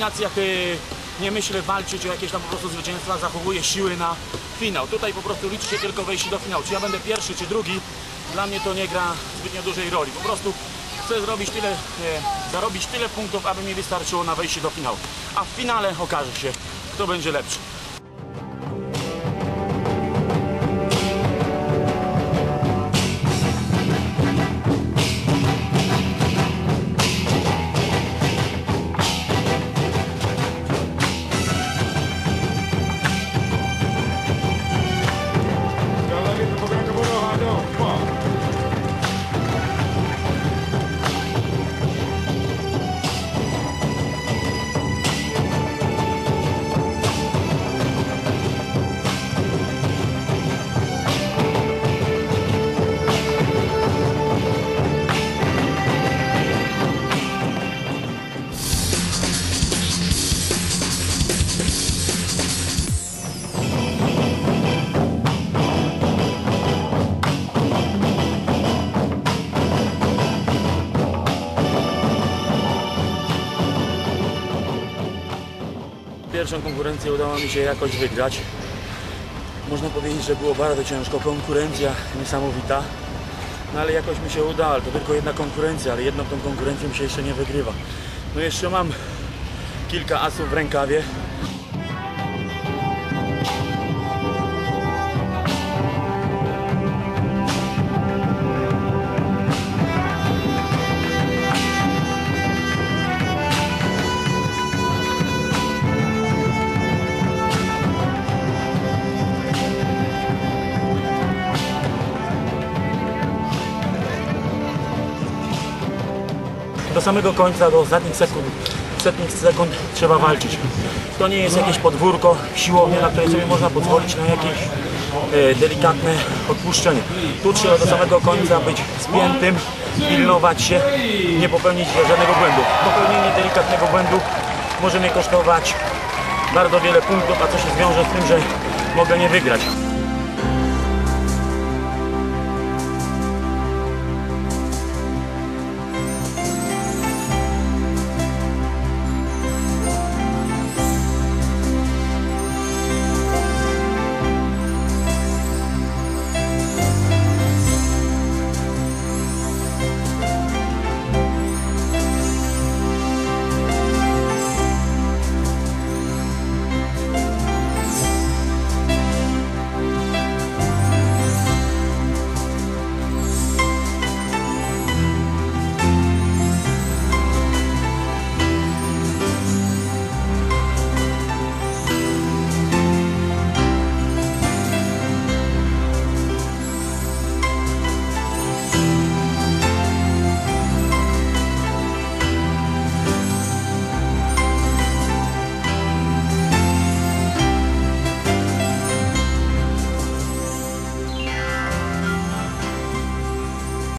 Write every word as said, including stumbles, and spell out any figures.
eliminacjach yy, nie myślę walczyć o jakieś tam po prostu zwycięstwa, zachowuję siły na finał. Tutaj po prostu liczy się tylko wejście do finału. Czy ja będę pierwszy, czy drugi, dla mnie to nie gra zbytnio dużej roli. Po prostu chcę zrobić tyle, e, zarobić tyle punktów, aby mi wystarczyło na wejście do finału. A w finale okaże się, kto będzie lepszy. Pierwszą konkurencję udało mi się jakoś wygrać. Można powiedzieć, że było bardzo ciężko, konkurencja niesamowita, no ale jakoś mi się udało, to tylko jedna konkurencja, ale jedną tą konkurencją się jeszcze nie wygrywa. No jeszcze mam kilka asów w rękawie. Do samego końca, do ostatnich sekund, setnych sekund trzeba walczyć. To nie jest jakieś podwórko, siłownia, na której sobie można pozwolić na jakieś e, delikatne odpuszczenie. Tu trzeba do samego końca być spiętym, pilnować się, nie popełnić żadnego błędu. Popełnienie delikatnego błędu może mnie kosztować bardzo wiele punktów, a co się wiąże z tym, że mogę nie wygrać.